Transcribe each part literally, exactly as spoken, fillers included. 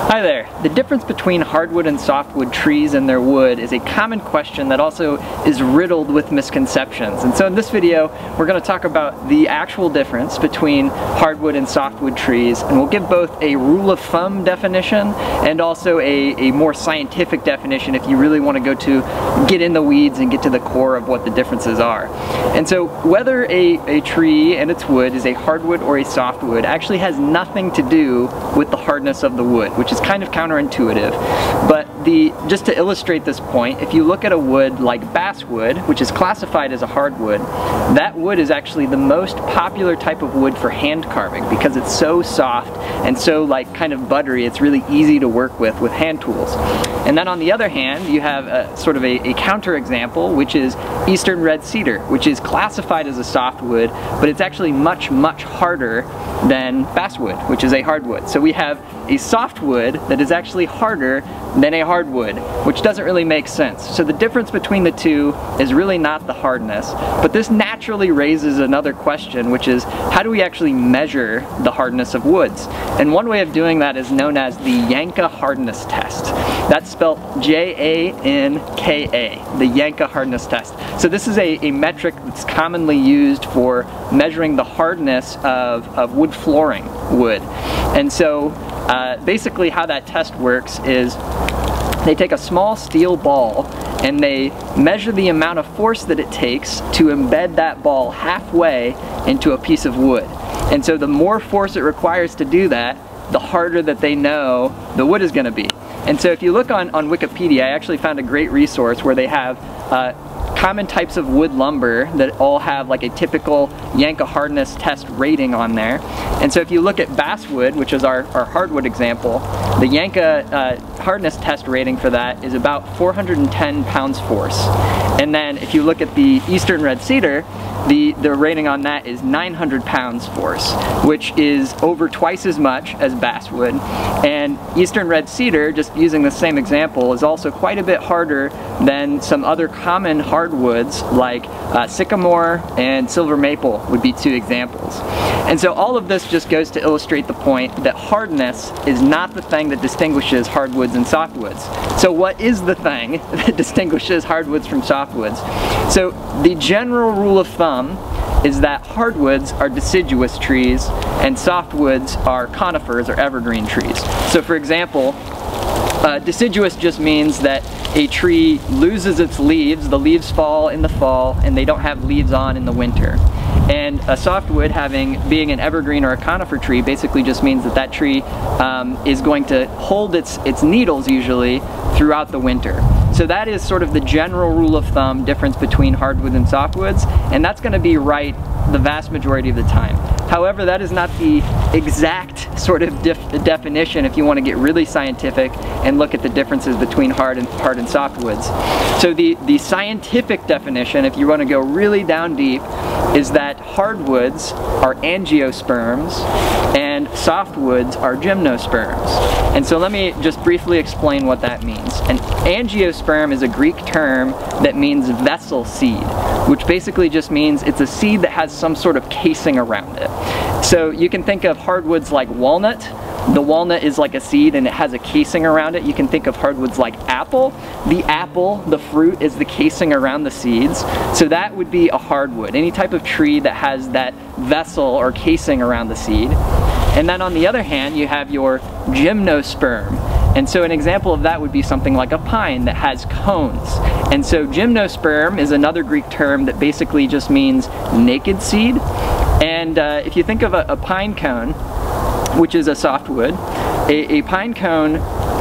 Hi there. The difference between hardwood and softwood trees and their wood is a common question that also is riddled with misconceptions. And so in this video, we're going to talk about the actual difference between hardwood and softwood trees, and we'll give both a rule of thumb definition and also a, a more scientific definition if you really want to go to get in the weeds and get to the core of what the differences are. And so whether a, a tree and its wood is a hardwood or a softwood actually has nothing to do with the hardness of the wood, which is kind of counterintuitive. But the just to illustrate this point, if you look at a wood like basswood, which is classified as a hardwood, that wood is actually the most popular type of wood for hand carving because it's so soft and so like kind of buttery, it's really easy to work with with hand tools. And then on the other hand, you have a, sort of a, a counter example, which is eastern red cedar, which is classified as a softwood, but it's actually much, much harder than basswood, which is a hardwood. So we have a softwood that is actually harder than a hardwood, which doesn't really make sense. So the difference between the two is really not the hardness, but this naturally raises another question, which is how do we actually measure the hardness of woods? And one way of doing that is known as the Yanka hardness test. That's spelled J A N K A, the Yanka hardness test. So this is a, a metric that's commonly used for measuring the hardness of, of wood flooring wood. And so uh, basically how that test works is they take a small steel ball and they measure the amount of force that it takes to embed that ball halfway into a piece of wood. And so the more force it requires to do that, the harder that they know the wood is going to be. And so if you look on, on Wikipedia, I actually found a great resource where they have uh, common types of wood lumber that all have like a typical Yanka hardness test rating on there. And so if you look at basswood, which is our, our hardwood example, the Yanka uh, hardness test rating for that is about four hundred ten pounds force. And then if you look at the eastern red cedar, the, the rating on that is nine hundred pounds force, which is over twice as much as basswood. And eastern red cedar, just using the same example, is also quite a bit harder than some other common hardwoods like uh, sycamore and silver maple would be two examples. And so all of this just goes to illustrate the point that hardness is not the thing that distinguishes hardwoods and softwoods. So what is the thing that distinguishes hardwoods from softwoods? So the general rule of thumb is that hardwoods are deciduous trees and softwoods are conifers or evergreen trees. So for example, Uh, deciduous just means that a tree loses its leaves, the leaves fall in the fall, and they don't have leaves on in the winter. And a softwood, having being an evergreen or a conifer tree, basically just means that that tree um, is going to hold its, its needles usually throughout the winter. So that is sort of the general rule of thumb difference between hardwood and softwoods, and that's going to be right the vast majority of the time. However, that is not the exact sort of def definition if you want to get really scientific and look at the differences between hard and hard and softwoods. So the, the scientific definition, if you want to go really down deep, is that hardwoods are angiosperms and softwoods are gymnosperms. And so let me just briefly explain what that means. An angiosperm is a Greek term that means vessel seed, which basically just means it's a seed that has some sort of casing around it. So you can think of hardwoods like walnut. The walnut is like a seed and it has a casing around it. You can think of hardwoods like apple. The apple, the fruit, is the casing around the seeds. So that would be a hardwood, any type of tree that has that vessel or casing around the seed. And then on the other hand, you have your gymnosperm. And so an example of that would be something like a pine that has cones. And so gymnosperm is another Greek term that basically just means naked seed. And uh, if you think of a, a pine cone, which is a softwood, a, a pine cone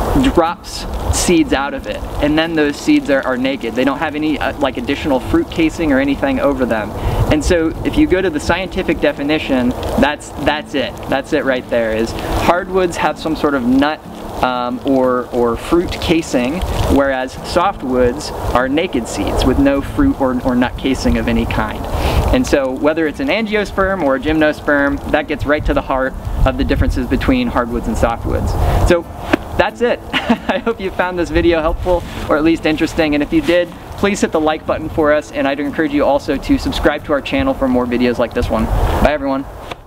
drops seeds out of it, and then those seeds are, are naked. They don't have any uh, like additional fruit casing or anything over them. And so if you go to the scientific definition, that's that's it. That's it right there, is hardwoods have some sort of nut Um, or, or fruit casing, whereas softwoods are naked seeds with no fruit or, or nut casing of any kind. And so whether it's an angiosperm or a gymnosperm, that gets right to the heart of the differences between hardwoods and softwoods. So that's it. I hope you found this video helpful or at least interesting, and if you did, please hit the like button for us, and I'd encourage you also to subscribe to our channel for more videos like this one. Bye everyone.